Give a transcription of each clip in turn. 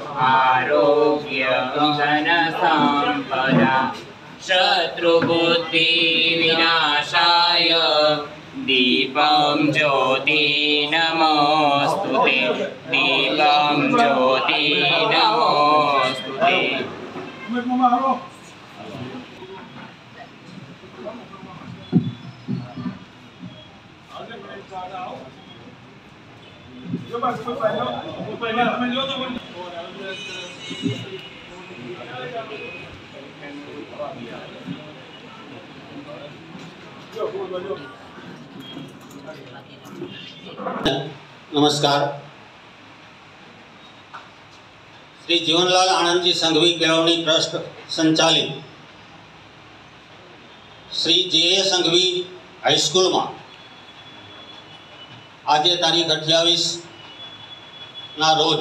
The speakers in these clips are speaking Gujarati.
आरोग्य धन संपदा शत्रुबुद्धि विनाशाय दीपं ज्योति नमोस्तुते दीपं ज्योति नमोस्तुते। नमस्कार। श्री जीवनलाल आनंदजी संघवी केळवणी ट्रस्ट संचालित श्री जे संघवी हाईस्कूल में आज तारीख 28 ना रोज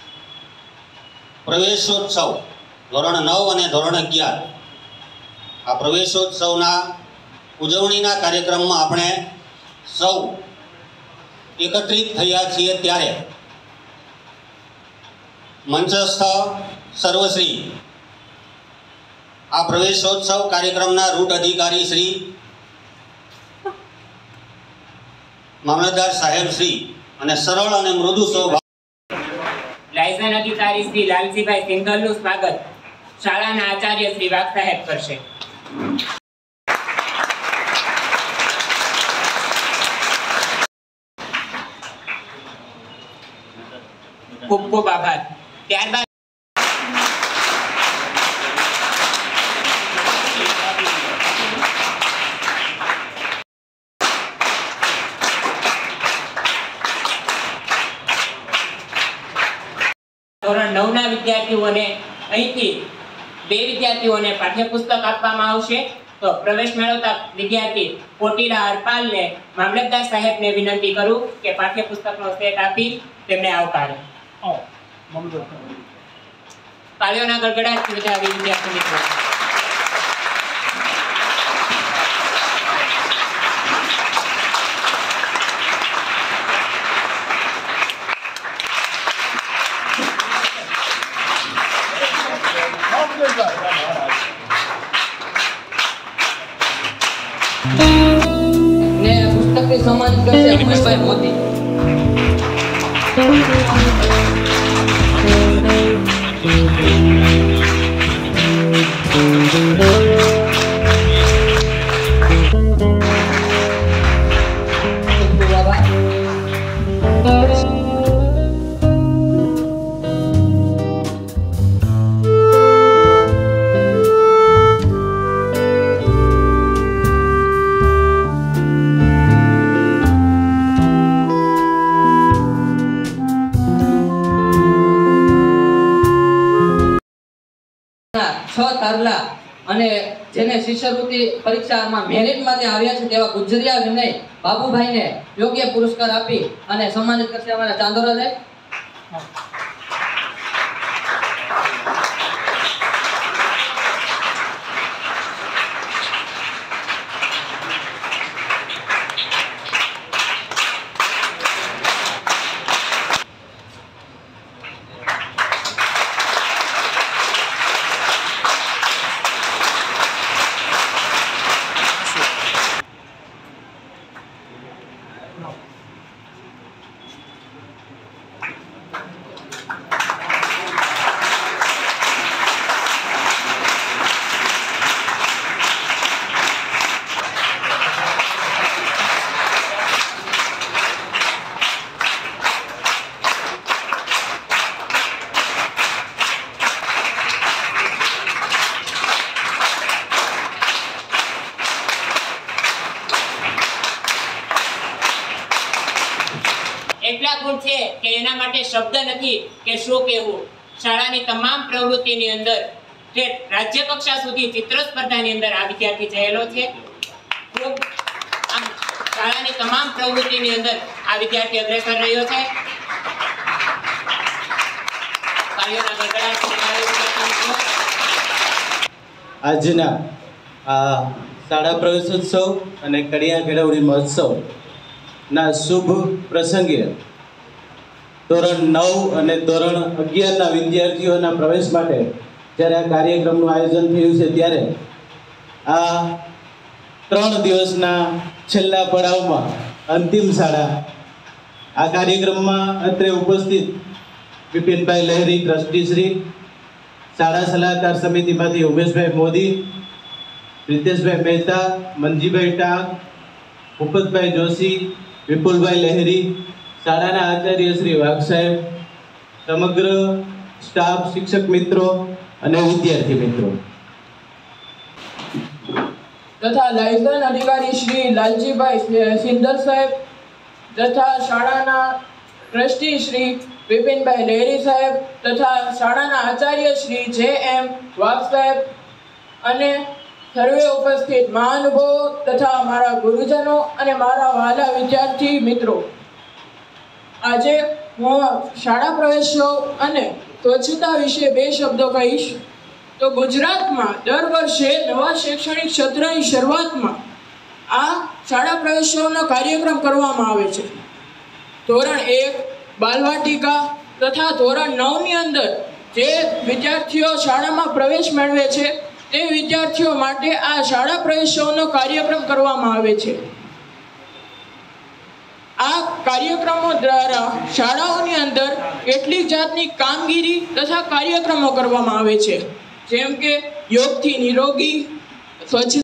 प्रवेशोत्सव धोरण 9 और धोरण 11 आ प्रवेशोत्सवना उजवણીના કાર્યક્રમમાં આપણે સૌ એકત્રિત થયા છીએ ત્યારે મંચસ્થ સર્વશ્રી આ પ્રવેશોત્સવ કાર્યક્રમના રૂટ અધિકારી શ્રી મામલતદાર સાહેબ શ્રી અને સરળ અને મૃદુ સ્વભાવ લાયસન્સ અધિકારી શ્રી લાલજીભાઈ સિંઘલનું સ્વાગત શાળાના આચાર્ય શ્રી વાઘ સાહેબ કરશે। खूब खूब आभार। त्यारबाद ધોરણ 9 ના વિદ્યાર્થીઓને અહીંથી 2 વિદ્યાર્થીઓને પાઠ્યપુસ્તક આપવામાં આવશે। તો પ્રવેશ મેળવતા વિદ્યાર્થી કોટીલા હરપાલને મામલતદાર સાહેબને વિનંતી કરું કે પાઠ્યપુસ્તકનો સેટ આપી તેમને આવકારે। તાળીઓના ગડગડાટથી વધાવી વિદ્યાર્થી મિત્રો। ને પુસ્તકની સન્માનિત કરશે અમૃતભાઈ મોદી। તારલા અને જેને શિષ્યવૃત્તિ પરીક્ષામાં મેરિટ માટે આવ્યા છે તેવા ગુજરિયા વિનય બાબુભાઈને યોગ્ય પુરસ્કાર આપી અને સન્માનિત કરશે અમારા ચાંદોરા સાહેબ। એટલા ગુણ છે કે એના માટે શબ્દ નથી કે શું કહેવું। શાળાની તમામ પ્રવૃત્તિની અંદર જે રાજ્ય કક્ષા સુધી ચિત્ર સ્પર્ધાની અંદર આ વિદ્યાર્થી જયેલો છે। ખૂબ શાળાની તમામ પ્રવૃત્તિની અંદર આ વિદ્યાર્થી અગ્રેસર રહ્યો છે। આજના આ શાળા પ્રવેશોત્સવ અને કડિયા કેળવણી મહોત્સવના શુભ પ્રસંગે ધોરણ 9 અને ધોરણ 11ના વિદ્યાર્થીઓના પ્રવેશ માટે જ્યારે આ કાર્યક્રમનું આયોજન થયું છે ત્યારે આ 3 દિવસના છેલ્લા પડાવમાં અંતિમ શાળા આ કાર્યક્રમમાં અત્રે ઉપસ્થિત વિપિનભાઈ લહેરી ટ્રસ્ટી શ્રી, શાળા સલાહકાર સમિતિમાંથી ઉમેશભાઈ મોદી, પ્રિતેશભાઈ મહેતા, મનજીભાઈ ટાંક, ભૂપતભાઈ જોશી, વિપુલભાઈ લહેરી, શાળાના આચાર્ય શ્રી વાઘ સાહેબ, સમગ્ર સ્ટાફ, શિક્ષક મિત્રો અને વિદ્યાર્થી મિત્રો તથા લાયસન્સ અધિકારી શ્રી લાલજીભાઈ સિંધર સાહેબ તથા શાળાના ટ્રસ્ટી શ્રી વિપિનભાઈ લહેરી સાહેબ તથા શાળાના આચાર્ય શ્રી જે.એમ. વાઘ સાહેબ અને સર્વે ઉપસ્થિત મહાનુભાવો તથા મારા ગુરુજનો અને મારા વહાલા વિદ્યાર્થી મિત્રો, આજે હું શાળા પ્રવેશો અને સ્વચ્છતા વિશે 2 શબ્દો કહીશ. તો ગુજરાતમાં દર વર્ષે નવા શૈક્ષણિક સત્રની શરૂઆતમાં આ શાળા પ્રવેશોનો કાર્યક્રમ કરવામાં આવે છે. ધોરણ 1 બાલવાટિકા તથા ધોરણ 9ની અંદર જે વિદ્યાર્થીઓ શાળામાં પ્રવેશ મેળવે છે તે વિદ્યાર્થીઓ માટે આ શાળા પ્રવેશોનો કાર્યક્રમ કરવામાં આવે છે. આ કાર્યક્રમો દ્વારા શાળાઓની અંદર કેટલીક જાતની કામગીરી તથા કાર્યક્રમો કરવામાં આવે છે, જેમ કે યોગથી નિરોગી, સ્વચ્છ